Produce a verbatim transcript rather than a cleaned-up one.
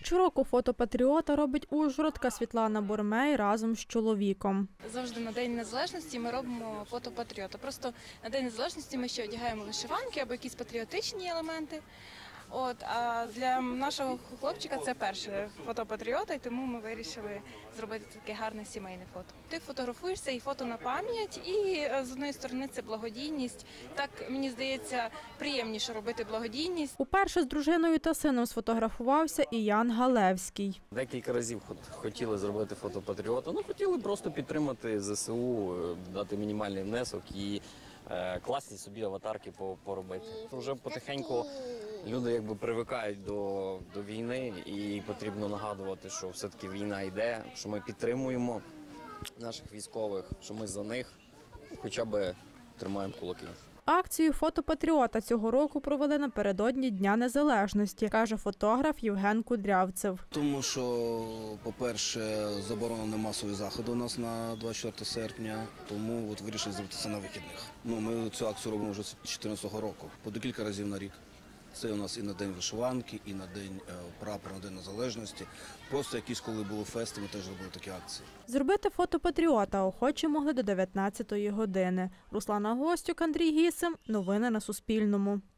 Щороку фото патріота робить ужгородка Світлана Бурмей разом з чоловіком. Завжди на День Незалежності ми робимо фото патріота. Просто на День Незалежності ми ще одягаємо вишиванки або якісь патріотичні елементи. От, а для нашого хлопчика це перше фото патріота, і тому ми вирішили зробити таке гарне сімейне фото. Ти фотографуєшся і фото на пам'ять, і з одної сторони це благодійність. Так, мені здається, приємніше робити благодійність. Уперше з дружиною та сином сфотографувався і Ян Галевський. Декілька разів хотіли зробити фото патріота, ну хотіли просто підтримати зе се у, дати мінімальний внесок і е, класні собі аватарки поробити. Вже потихеньку люди якби привикають до, до війни, і потрібно нагадувати, що все-таки війна йде, що ми підтримуємо наших військових, що ми за них хоча б тримаємо кулаки. Акцію «Фото патріота» цього року провели напередодні Дня Незалежності, каже фотограф Євген Кудрявцев. Тому що, по-перше, заборонені масові заходи у нас на двадцять четверте серпня, тому от вирішили зробити це на вихідних. Ну, ми цю акцію робимо вже з дві тисячі чотирнадцятого року, по декілька разів на рік. Це у нас і на День вишиванки, і на День прапора, на День Незалежності. Просто якісь, коли були фести, ми теж робили такі акції. Зробити фото патріота охочі могли до дев'ятнадцятої години. Руслана Гостюк, Андрій Гісим. Новини на Суспільному.